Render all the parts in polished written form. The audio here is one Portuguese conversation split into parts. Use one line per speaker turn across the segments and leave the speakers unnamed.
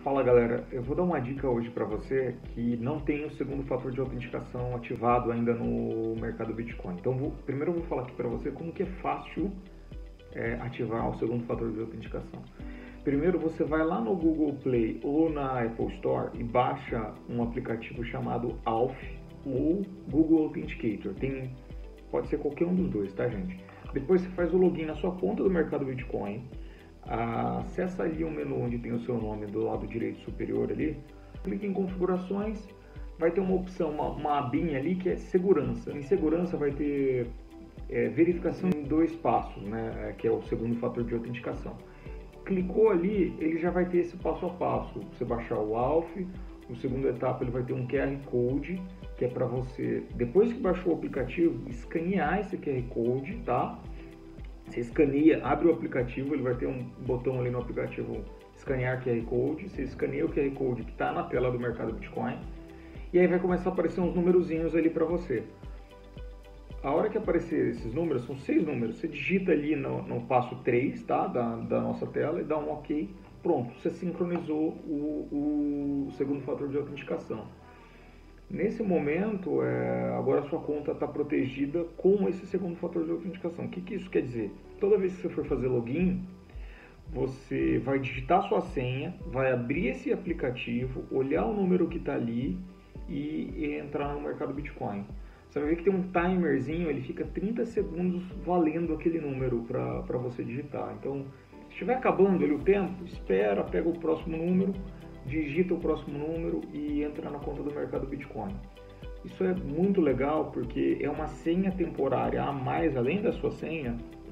Fala galera, eu vou dar uma dica hoje para você que não tem o segundo fator de autenticação ativado ainda no mercado Bitcoin. Então primeiro eu vou falar aqui para você como que é fácil ativar o segundo fator de autenticação. Primeiro você vai lá no Google Play ou na Apple Store e baixa um aplicativo chamado Auth ou Google Authenticator. Pode ser qualquer um dos dois, tá gente? Depois você faz o login na sua conta do mercado Bitcoin. Acessa ali o menu onde tem o seu nome do lado direito superior ali, clique em configurações, vai ter uma opção, uma abinha ali que é segurança. Em segurança vai ter verificação em 2 passos, né, que é o segundo fator de autenticação. Clicou ali, ele já vai ter esse passo a passo, você baixar o Auth, no segunda etapa ele vai ter um QR Code, que é para você, depois que baixou o aplicativo, escanear esse QR Code, tá? Você escaneia, abre o aplicativo, ele vai ter um botão ali no aplicativo, escanear QR Code, você escaneia o QR Code que está na tela do mercado Bitcoin, e aí vai começar a aparecer uns numerozinhos ali para você. A hora que aparecer esses números, são 6 números, você digita ali no passo 3, tá, da nossa tela e dá um OK, pronto, você sincronizou o segundo fator de autenticação. Nesse momento, agora a sua conta está protegida com esse segundo fator de autenticação. O que isso quer dizer? Toda vez que você for fazer login, você vai digitar sua senha, vai abrir esse aplicativo, olhar o número que está ali e entrar no mercado Bitcoin. Você vai ver que tem um timerzinho, ele fica 30 segundos valendo aquele número para você digitar. Então, se estiver acabando ali o tempo, espera, pega o próximo número, digita o próximo número e entra na conta do mercado Bitcoin. Isso é muito legal porque é uma senha temporária a mais, além da sua senha,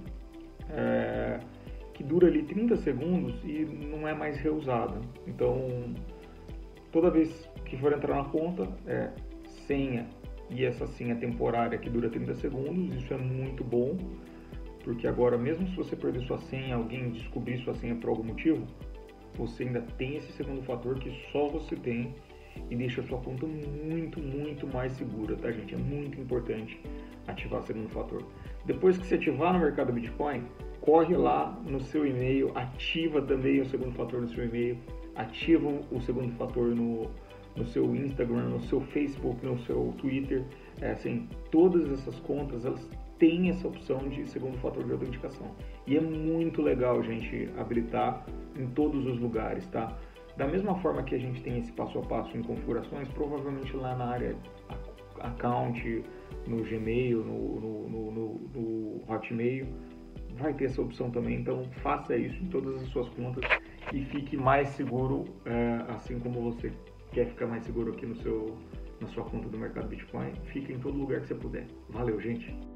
que dura ali 30 segundos e não é mais reusada. Então, toda vez que for entrar na conta, senha e essa senha temporária que dura 30 segundos, isso é muito bom, porque agora mesmo se você perder sua senha, alguém descobrir sua senha por algum motivo, você ainda tem esse segundo fator que só você tem e deixa a sua conta muito, muito mais segura, tá gente? É muito importante ativar o segundo fator. Depois que você ativar no mercado Bitcoin, corre lá no seu e-mail, ativa também o segundo fator no seu e-mail, ativa o segundo fator no seu Instagram, no seu Facebook, no seu Twitter, assim, todas essas contas, elas têm essa opção de segundo fator de autenticação. E é muito legal, gente, habilitar em todos os lugares, tá? Da mesma forma que a gente tem esse passo a passo em configurações, provavelmente lá na área account, no Gmail, no Hotmail, vai ter essa opção também. Então faça isso em todas as suas contas e fique mais seguro, assim como você quer ficar mais seguro aqui na sua conta do mercado Bitcoin. Fique em todo lugar que você puder. Valeu, gente!